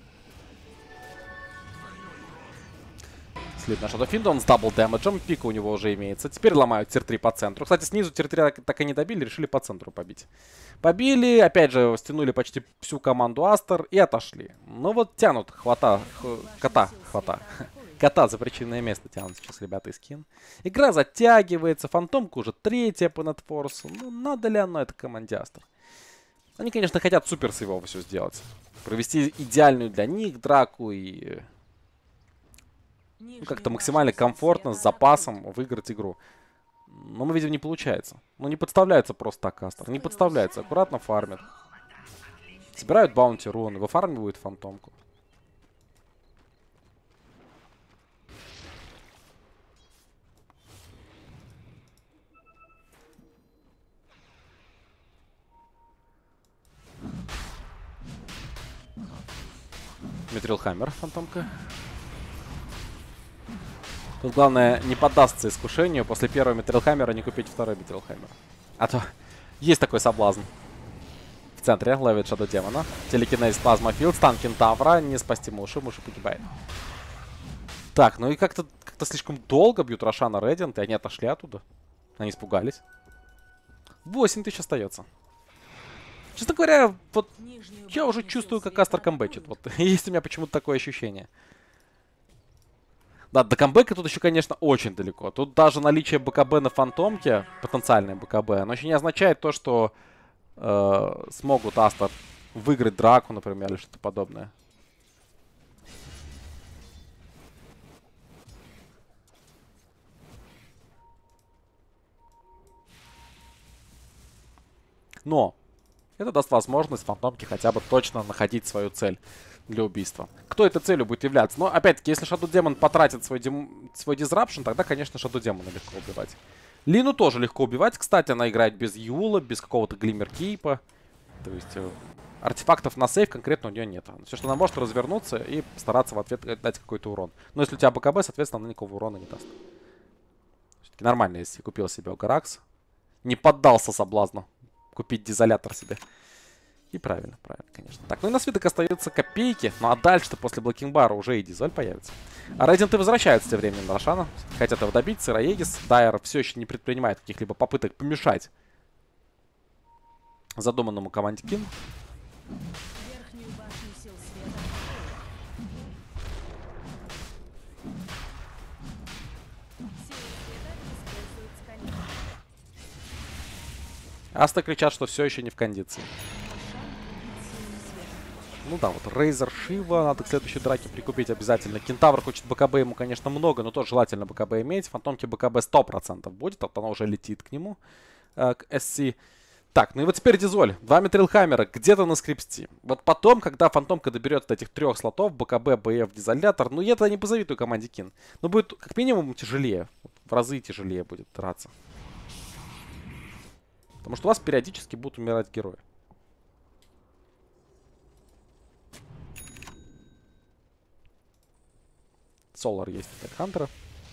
След на Shadow Fiend, он с дабл дэмэджем, пика у него уже имеется. Теперь ломают тир три по центру. Кстати, снизу тир три так и не добили, решили по центру побить. Побили, опять же, стянули почти всю команду Астер и отошли. Ну вот тянут хвата, х, кота, хвата. Кота за причинное место тянут сейчас ребята из Кин. Игра затягивается, фантомка уже третья по нетфорсу. Ну, надо ли оно это команде Астер? Они, конечно, хотят супер сейвово все сделать. Провести идеальную для них драку и... Ну, как-то максимально комфортно, с запасом выиграть игру. Но мы видим, не получается. Ну, не подставляется просто так Астер. Не подставляется, аккуратно фармит. Собирают баунти руны, выфармивают фантомку. Митрил Хаммер, фантомка. Тут главное не поддастся искушению после первого Митрилхаммера не купить второй Митрилхаммер. А то есть такой соблазн. В центре ловит Shadow демона. Телекинез плазмофилд, стан кентавра. Не спасти Муши, Муши погибает. Так, ну и как-то как-то слишком долго бьют Рошана Реддинт, и они отошли оттуда. Они испугались. восемь тысяч остается. Честно говоря, вот я уже чувствую, как Астер камбэчит. Вот есть у меня почему-то такое ощущение. Да, до камбэка тут еще, конечно, очень далеко. Тут даже наличие БКБ на фантомке, потенциальное БКБ, оно еще не означает то, что э, смогут Астер выиграть драку, например, или что-то подобное. Но это даст возможность фантомке хотя бы точно находить свою цель для убийства. Кто этой целью будет являться? Но, опять-таки, если Shadow Demon потратит свой, дем... свой дизрапшн, тогда, конечно, Shadow Demon легко убивать. Лину тоже легко убивать. Кстати, она играет без Юла, без какого-то Глиммер Кейпа. То есть э, артефактов на сейв конкретно у нее нет. Все, что она может, развернуться и постараться в ответ дать какой-то урон. Но если у тебя БКБ, соответственно, она никакого урона не даст. Все-таки нормально, если купил себе Огаракс. Не поддался соблазну купить дизолятор себе. И правильно, правильно, конечно. Так, ну и на свиток остаются копейки. Ну а дальше-то после блокинг-бара уже и дизоль появится. А Рейденты возвращаются тем временем на Рошана. Хотят его добить. Сыроегис. Дайер все еще не предпринимает каких-либо попыток помешать задуманному команде Кин. Верхнюю башню сил света. Силы света используют сканер. Аста кричат, что все еще не в кондиции. Ну да, вот Рейзер, Шива, надо к следующей драке прикупить обязательно. Кентавр хочет БКБ, ему, конечно, много, но тоже желательно БКБ иметь. Фантомке БКБ сто процентов будет, вот она уже летит к нему, э, к эс си. Так, ну и вот теперь Дизоль. Два Митрилхаммера где-то на скрипсти. Вот потом, когда Фантомка доберет до этих трех слотов, БКБ, БФ, Дизолятор, ну я-то не позавидую команде Кин. Но будет как минимум тяжелее, в разы тяжелее будет драться. Потому что у вас периодически будут умирать герои. Солар есть от Хантера.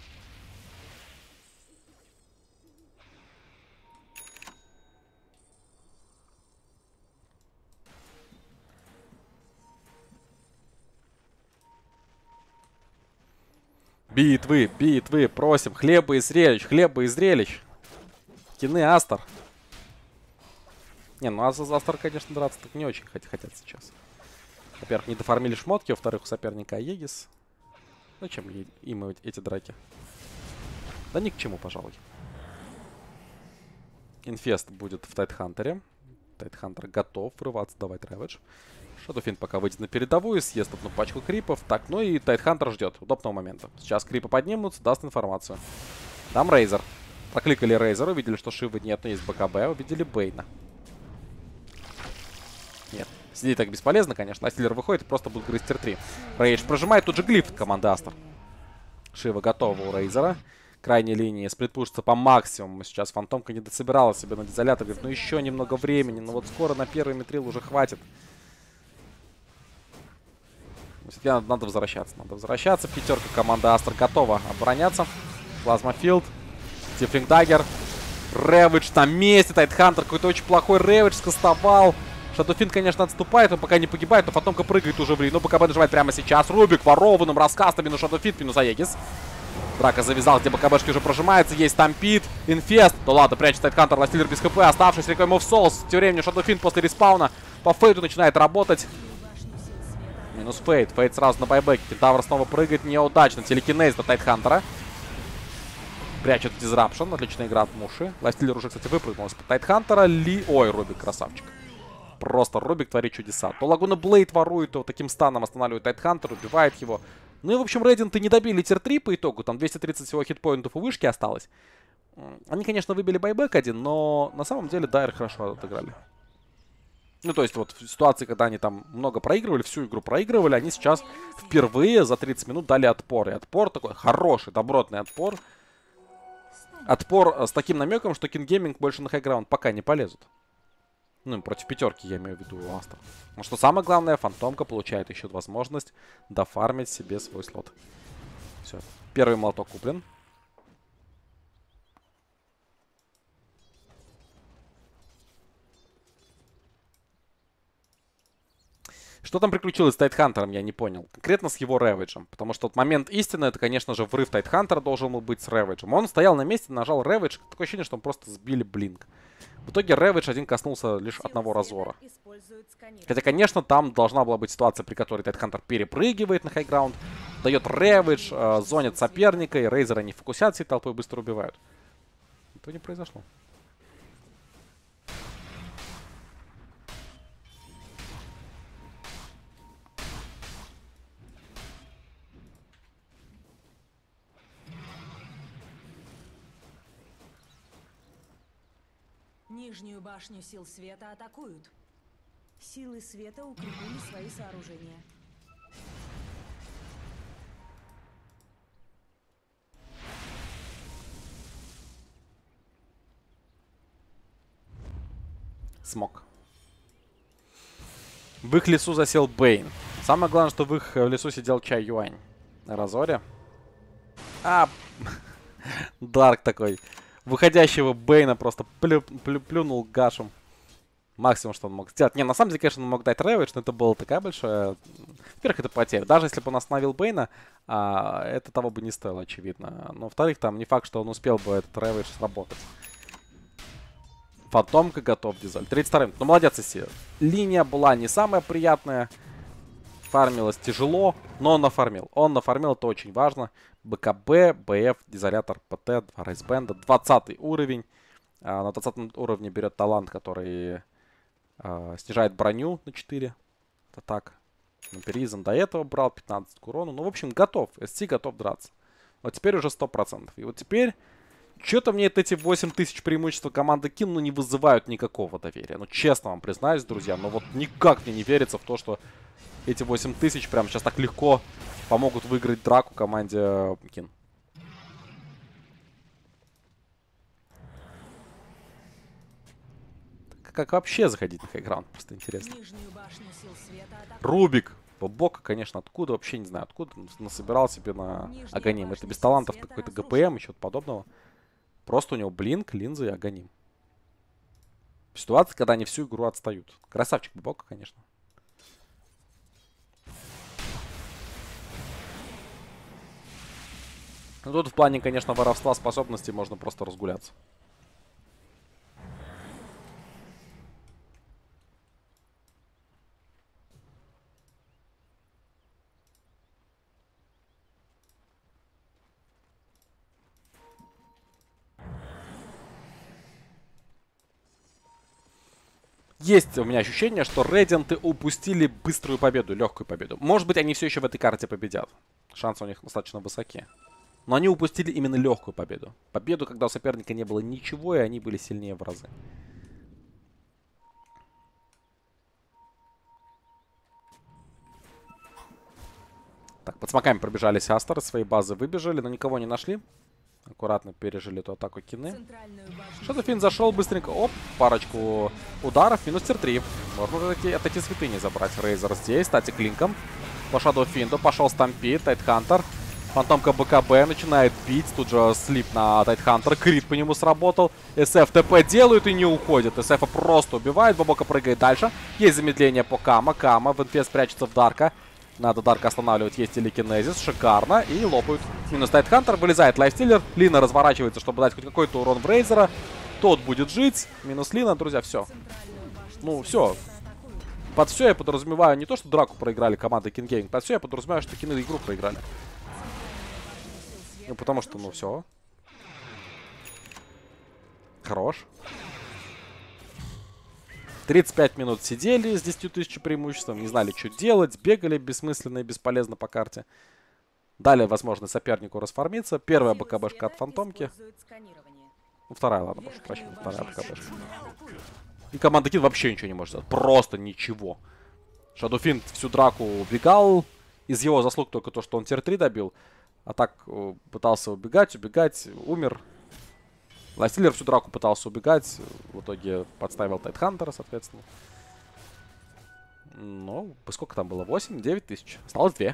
Битвы, битвы, просим. Хлеба и зрелищ, хлеба и зрелищ. Кины Астер. Не, ну а за Астер, конечно, драться так не очень хотят сейчас. Во-первых, не дофармили шмотки, во-вторых, у соперника Аегис. Зачем им эти драки? Да ни к чему, пожалуй. Инфест будет в Тайтхантере. Тайтхантер готов врываться, давать Рэвидж. Shadow Fiend пока выйдет на передовую, съест одну пачку крипов. Так, ну и Тайтхантер ждет удобного момента. Сейчас крипы поднимутся, даст информацию. Там Рейзер. Прокликали Рейзер, увидели, что Шивы нет, но есть БКБ. Увидели Бейна. Нет. Сидеть так бесполезно, конечно. Астиллер выходит и просто будет грызть тир три. Рейдж прожимает, тут же глифт команды Астер. Шива готова у Рейзера. Крайней линии сплитпушится по максимуму. Сейчас Фантомка не дособирала себе на дизолятор. Говорит, ну еще немного времени. Ну вот скоро на первый Митрил уже хватит. Все-таки надо, надо возвращаться. Надо возвращаться. Пятерка команды Астер готова обороняться. Плазмафилд. Тифлинг Даггер. Рэвидж на месте. Тайтхантер какой-то очень плохой Рэвидж скастовал. Шадофин, конечно, отступает, он пока не погибает, но Фантомка прыгает уже в Ли. Ну, БКБ нажимает прямо сейчас. Рубик ворованным раскастом. Минус Шадофин, минус Аегис. Драка завязалась, где БКБшки уже прожимается. Есть Стампид, Инфест. Ну ладно, прячет Тайтхантер, Ластиллер без хп. Оставшись рекой в Соус. Тем временем Шадофин после респауна по Фейту начинает работать. Минус Фейт. Фейт сразу на байбеке. Кентавр снова прыгает неудачно. Телекинез до Тайтхантера. Прячет Дизрапшн. Отличная игра от Муши. Ластиллер уже, кстати, выпрыгнул из-под Тайтхантера. Ли... Ой, Рубик, красавчик. Просто Рубик творит чудеса. То Лагуна Блейд ворует, то таким станом останавливает Тайтхантер, убивает его. Ну и, в общем, Рейденты не добили тир три по итогу. Там двести тридцать всего хитпоинтов у вышки осталось. Они, конечно, выбили байбек один, но на самом деле Дайр хорошо отыграли. Ну, то есть, вот в ситуации, когда они там много проигрывали, всю игру проигрывали, они сейчас впервые за тридцать минут дали отпор. И отпор такой хороший, добротный отпор. Отпор с таким намеком, что King Gaming больше на хайграунд пока не полезут. Ну, против пятерки, я имею в виду, у Астер. Но что самое главное, Фантомка получает еще возможность дофармить себе свой слот. Все. Первый молоток куплен. Что там приключилось с Тайтхантером, я не понял. Конкретно с его Рэвиджем. Потому что вот момент истины, это, конечно же, врыв Тайтхантера должен был быть с Рэвиджем. Он стоял на месте, нажал Рэвидж. Такое ощущение, что он просто сбили блинк. В итоге Рэвидж один коснулся лишь одного разора. Хотя, конечно, там должна была быть ситуация, при которой Тайтхантер перепрыгивает на хайграунд, дает Рэвидж, э, зонит соперника, и Рейзера не фокусятся, и толпой быстро убивают. Этого не произошло. Нижнюю башню сил света атакуют. Силы света укрепили свои сооружения. Смог. В их лесу засел Бейн. Самое главное, что в их лесу сидел Чай Юань. На Разоре. А, Дарк такой. Выходящего Бейна просто плю, плю, плюнул гашем. Максимум, что он мог сделать. Не, на самом деле, конечно, он мог дать Рэвидж, но это была такая большая... Во-первых, это потеря. Даже если бы он остановил Бейна, а, это того бы не стоило, очевидно. Но, во-вторых, там не факт, что он успел бы этот Рэвидж сработать. Фантомка готов, Дизоль. тридцать вторым. Ну, молодец, Иси. Линия была не самая приятная. Фармилось тяжело, но он нафармил. Он нафармил, это очень важно. БКБ, БФ, Дизолятор, ПТ, два Райсбенда. двадцатый уровень. А, на двадцатом уровне берет талант, который а, снижает броню на четыре. Это так. Вампиризм до этого брал пятнадцать к урону. Ну, в общем, готов. эс си готов драться. Вот теперь уже сто процентов. И вот теперь... Что-то мне эти восемь тысяч преимущества команды Кин, ну, не вызывают никакого доверия. Ну, честно вам признаюсь, друзья. Но вот никак мне не верится в то, что эти восемь тысяч прямо сейчас так легко помогут выиграть драку команде Кин. Как вообще заходить на хайграунд? Просто интересно. Рубик. Бока, конечно, откуда? Вообще не знаю, откуда. Насобирал себе на Аганим. Это без талантов какой-то ГПМ и чего-то подобного. Просто у него блинк, линзы и Аганим. Ситуация, когда они всю игру отстают. Красавчик Бока, конечно. Ну, тут в плане, конечно, воровства способностей можно просто разгуляться. Есть у меня ощущение, что Рейденты упустили быструю победу, легкую победу. Может быть, они все еще в этой карте победят. Шансы у них достаточно высоки. Но они упустили именно легкую победу. Победу, когда у соперника не было ничего, и они были сильнее в разы. Так, под смоками пробежались Астер, своей базы выбежали, но никого не нашли. Аккуратно пережили эту атаку Кины. Шадофин зашел быстренько. Оп, парочку ударов. Минус тир три. Можно отойти, отойти святыни забрать. Рейзер здесь, кстати, клинком. по Shadow Fiend. Пошел стампит, Тайтхантер. Фантомка БКБ начинает бить. Тут же слип на Тайтхантер. Крит по нему сработал. СФ ТП делают и не уходит. СФ просто убивает. Бабока прыгает дальше. Есть замедление по Кама. Кама в инфе прячется в Дарка. Надо Дарка останавливать. Есть телекинезис. Шикарно. И лопают. Минус Тайтхантер. Вылезает Лайфстиллер. Лина разворачивается, чтобы дать хоть какой-то урон в Рейзера. Тот будет жить. Минус Лина. Друзья, все. Ну, все. Под все я подразумеваю не то, что драку проиграли команды King Gaming. Под все я подразумеваю, что кины игру проиграли. Ну, потому что, ну, все. Хорош. тридцать пять минут сидели с десятью тысячами преимуществом. Не знали, что делать. Бегали бессмысленно и бесполезно по карте. Дали возможность сопернику расформиться. Первая БКБшка от Фантомки. Ну, вторая, ладно, прошу прощения. Вторая БКБшка. И команда Кин вообще ничего не может сделать. Просто ничего. Shadow Fiend всю драку убегал. Из его заслуг только то, что он тир три добил. А так пытался убегать, убегать, умер. Лайфстиллер всю драку пытался убегать. В итоге подставил Тайтхантера, соответственно. Ну, сколько там было? восемь-девять тысяч. Осталось две.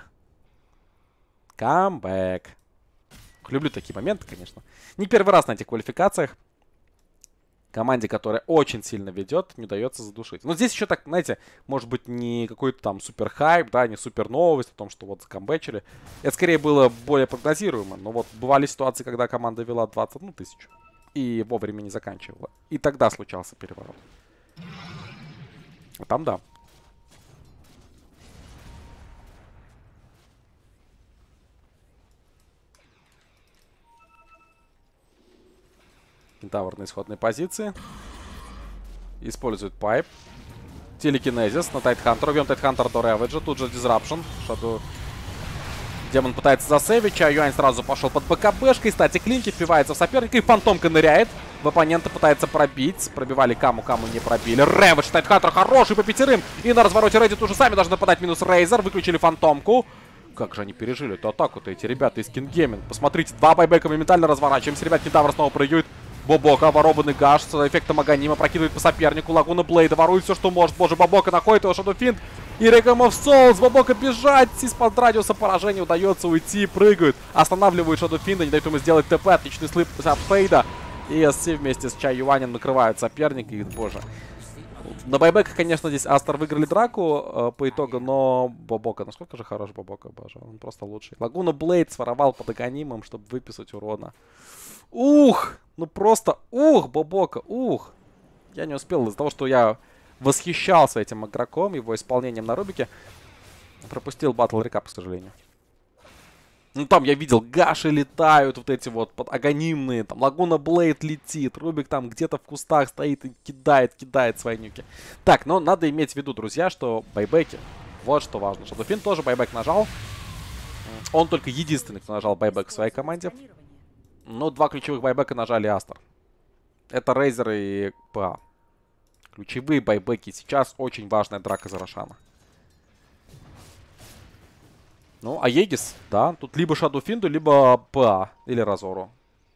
Камбэк. Люблю такие моменты, конечно. Не первый раз на этих квалификациях. Команде, которая очень сильно ведет, не удается задушить. Но здесь еще так, знаете, может быть не какой-то там супер хайп, да, не супер новость о том, что вот закамбэчили. Это скорее было более прогнозируемо. Но вот бывали ситуации, когда команда вела двадцать одну тысячу и вовремя не заканчивала. И тогда случался переворот. А там да. Кентавр на исходной позиции. Использует пайп. Телекинезис на Тайтхантер. Убьем Тайтхантер до Рэвиджа. Тут же дизрапшн. Шаду. Демон пытается засейвить. Чай Юань сразу пошел под БКБшкой. Кстати, клинки впивается в соперника. И Фантомка ныряет. В оппонента пытается пробить. Пробивали Каму. Каму не пробили. Рэвидж. Тайтхантер хороший по пятерым. И на развороте Reddit уже сами должны нападать. Минус Рейзер. Выключили Фантомку. Как же они пережили эту атаку-то, эти ребята из King Gaming. Посмотрите, два байбека моментально разворачиваемся. Ребят, Кентавр снова прыгают. Бобока, воробанный гаш с эффектом Аганима, прокидывает по сопернику. Лагуна Блейда ворует все, что может. Боже, Бобока находит его, Shadow Fiend. И Реком оф Souls. Бобока бежать. Из-под радиуса поражения удается уйти. Прыгают. Останавливают Shadow Fiend. Не дают ему сделать ТП. Отличный слип от Фейда. И эс си вместе с Чай Юанем накрывают соперника. И, боже. На байбеках, конечно, здесь Астер выиграли драку э, по итогу, но Бобока, насколько же хорош Бобока, боже, он просто лучший. Лагуна Блейд своровал под Аганимом, чтобы выписать урона. Ух! Ну просто ух, Бобока, ух! Я не успел из-за того, что я восхищался этим игроком, его исполнением на Рубике. Пропустил батл рекап, к сожалению. Ну там я видел, гаши летают, вот эти вот под аганимные, там Лагуна Блейд летит, Рубик там где-то в кустах стоит и кидает, кидает свои нюки. Так, но надо иметь в виду, друзья, что байбеки, вот что важно. Shadow Fiend тоже байбек нажал. Он только единственный, кто нажал байбек в своей команде. Но два ключевых байбека нажали Астер. Это Рейзер и ПА. Ключевые байбеки. Сейчас очень важная драка за Рошана. Ну, а Егис, да, тут либо Shadow Fiend, либо ПА, или Разору.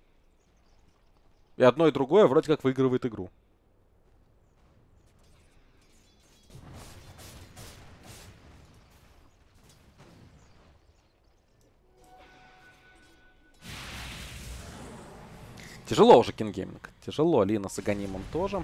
И одно и другое вроде как выигрывает игру. Тяжело уже King Gaming. Тяжело. Лина с Аганимом тоже.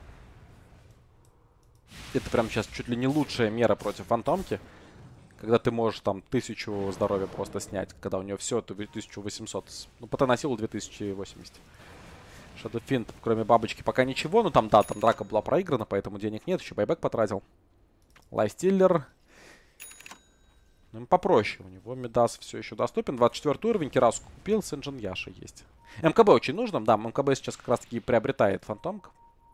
Это прям сейчас чуть ли не лучшая мера против Фантомки. Когда ты можешь там тысячу здоровья просто снять. Когда у нее все, это тысяча восемьсот. Ну, потеносилу две тысячи восемьдесят. Shadow Fiend, кроме бабочки, пока ничего. Ну, там, да, там драка была проиграна, поэтому денег нет. Еще байбек потратил. Лайфстиллер. Ну, попроще. У него Мидас все еще доступен. двадцать четвёртый уровень. Кирасу купил. Сенджин Яши есть. МКБ очень нужно. Да, МКБ сейчас как раз-таки приобретает Фантомка.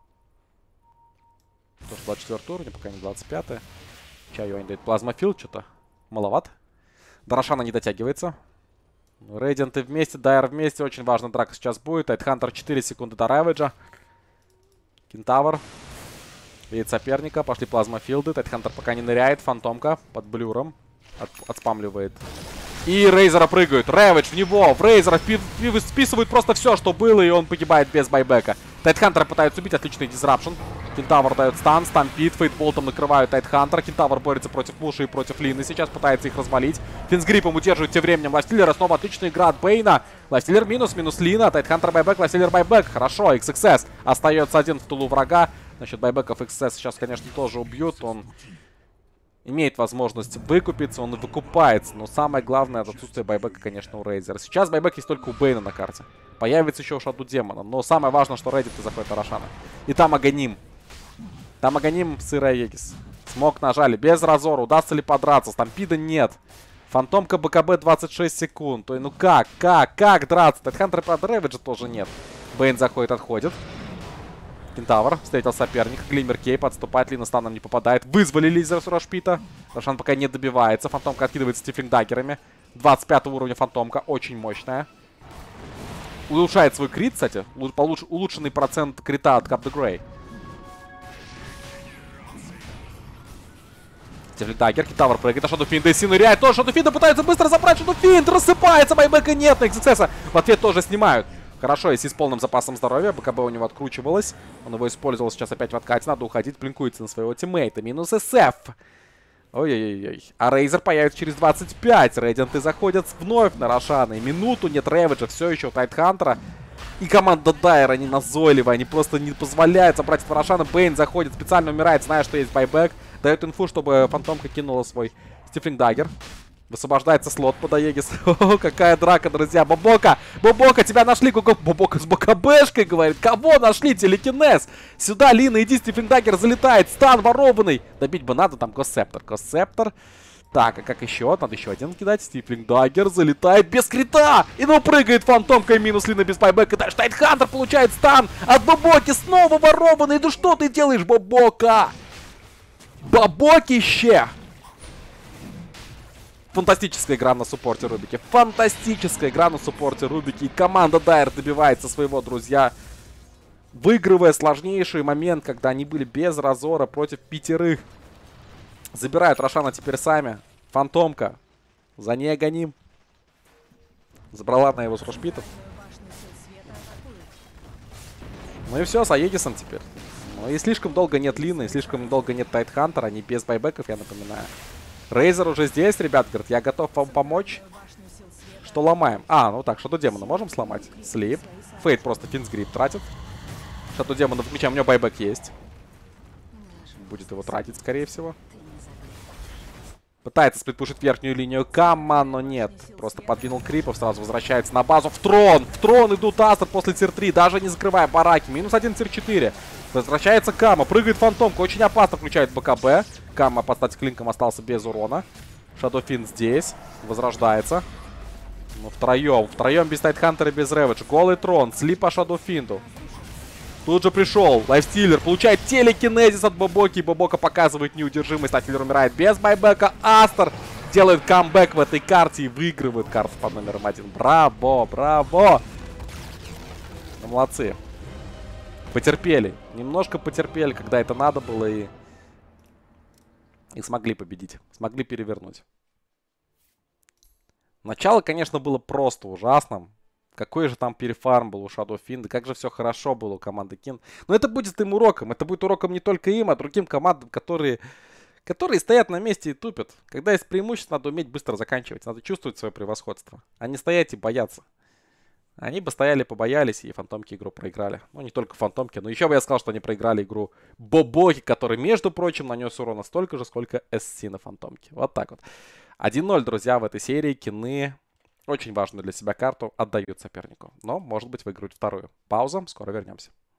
Тоже двадцать четвёртый уровень, пока не двадцать пятый. Чай Юань дает плазмофил. Что-то маловато. До Рошана не дотягивается. Рейдианты вместе, Дайр вместе. Очень важная драка сейчас будет. Тайтхантер четыре секунды до Рэвиджа. Кентавр. Видит соперника. Пошли плазмофилды. Тайтхантер пока не ныряет. Фантомка под блюром. От, отспамливает. И Рейзера прыгают. Рэвидж в него. В Рейзера списывают просто все, что было. И он погибает без байбека. Тайтхантера пытаются убить. Отличный дизрапшн. Кентавр дает стан, стампит, фейтболтом накрывают Тайтхантер. Кентавр борется против Муши и против Лины. Сейчас пытается их развалить. Финсгриппом удерживает тем временем Лайфстиллера. Снова отличная игра от Бейна. Лайфстиллер минус, минус Лина. Тайтхантер байбек, Лайфстиллер байбек. Хорошо, икс икс эс остается один в тылу врага. Насчет байбеков икс икс эс сейчас, конечно, тоже убьют. Он имеет возможность выкупиться, он и выкупается. Но самое главное, это отсутствие байбека, конечно, у Рейзера. Сейчас байбек есть только у Бейна на карте. Появится еще у Шаду Демона. Но самое важное, что Реддит заходит на Рошана. И там Аганим. Там Аганим, сырая Егис. Смог нажали. Без разора. Удастся ли подраться? Стампида нет. Фантомка БКБ двадцать шесть секунд. То есть, ну как? Как? Как драться? Тайтхантер под Рэвиджа тоже нет. Бейн заходит, отходит. Кентавр встретил соперника. Глиммер Кейп отступает. Лина станом не попадает. Вызвали лизер с Рошпита. Рошан пока не добивается. Фантомка откидывается стифлинг-даггерами. двадцать пятого уровня Фантомка. Очень мощная. Улучшает свой крит, кстати. Получ улучшенный процент крита от Кап де Грей. Стифлинг-даггер. Кентавр прыгает. А Шадофинда и Син ныряет. Тоже Шадофинда пытается быстро забрать. Шадофинд рассыпается. Байбека нет. На икс икс эс в ответ тоже снимают. Хорошо, если с полным запасом здоровья. БКБ у него откручивалось. Он его использовал сейчас опять в откате. Надо уходить. Блинкуется на своего тиммейта. Минус эс эф. Ой-ой-ой. А Рейзер появится через двадцать пять. Рейденты заходят вновь на Рошана. И минуту нет Рэвиджа. Все еще у Тайтхантера. И команда Дайер, они назойливые. Они просто не позволяют забрать этого Рошана. Бейн заходит, специально умирает, зная, что есть байбек. Дает инфу, чтобы Фантомка кинула свой стифлинг-даггер. Высвобождается слот под Аегис. О, какая драка, друзья. Бобока! Бобока, тебя нашли! Бобока с БКБшкой, говорит. Кого нашли? Телекинез! Сюда, Лина, иди, стифлинг-даггер залетает. Стан ворованный. Добить бы надо, там Госсептор. Госсептор. Так, а как еще? Надо еще один кидать. Стифлинг-даггер залетает без крита. И ну прыгает Фантомка и минус Лина без байбека. Дальше Тайтхантер получает стан от Бобоки. Снова ворованный. Ну что ты делаешь, Бобока? Бобокище! Фантастическая игра на суппорте Рубики. Фантастическая игра на суппорте Рубики. И команда Дайер добивается своего, друзья. Выигрывая сложнейший момент, когда они были без разора против пятерых. Забирают Рошана теперь сами. Фантомка. За ней Аганим. Забрала на его с Рошпитов. Ну и все, с Аегисом теперь. Ну и слишком долго нет Лины, и слишком долго нет Тайтхантера. Они без байбеков, я напоминаю. Рейзер уже здесь, ребят, говорит, я готов вам помочь. Что ломаем? А, ну так, Шаду Демона можем сломать? Слип. Фейт просто финсгрип тратит. Шаду Демона отмечаем, у него байбек есть. Будет его тратить, скорее всего. Пытается сплитпушить верхнюю линию Камма, но нет. Просто подвинул крипов, сразу возвращается на базу. В трон! В трон идут Астер после тир три, даже не закрывая бараки. Минус один тир четыре. Возвращается Камма, прыгает Фантомка, очень опасно включает БКБ. Камма, по стати, клинком остался без урона. Шадофин здесь, возрождается. Ну, втроем, втроем без Тайтхантера, без Рэвидж. Голый трон, слип по Шадофинду. Тут же пришел Лайфстиллер, получает телекинезис от Бобоки. Бобока показывает неудержимость, Лайфстиллер умирает без байбека. Астер делает камбэк в этой карте и выигрывает карту под номером один. Браво, браво! Ну, молодцы. Потерпели. Немножко потерпели, когда это надо было, и... И смогли победить. Смогли перевернуть. Начало, конечно, было просто ужасным. Какой же там перефарм был у Шадофинда. Как же все хорошо было у команды Кин. Но это будет им уроком. Это будет уроком не только им, а другим командам, которые... Которые стоят на месте и тупят. Когда есть преимущество, надо уметь быстро заканчивать. Надо чувствовать свое превосходство. А не стоять и бояться. Они бы стояли, побоялись, и Фантомки игру проиграли. Ну, не только Фантомки, но еще бы я сказал, что они проиграли игру Бобоки, который, между прочим, нанес урона столько же, сколько эс си на Фантомке. Вот так вот. один ноль, друзья, в этой серии. Кины очень важную для себя карту отдают сопернику. Но, может быть, выиграют вторую. Пауза, скоро вернемся.